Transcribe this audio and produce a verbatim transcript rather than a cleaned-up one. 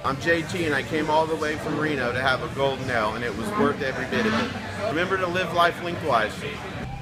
I'm J T and I came all the way from Reno to have a gold nail, and it was worth every bit of it. Remember to live life lengthwise.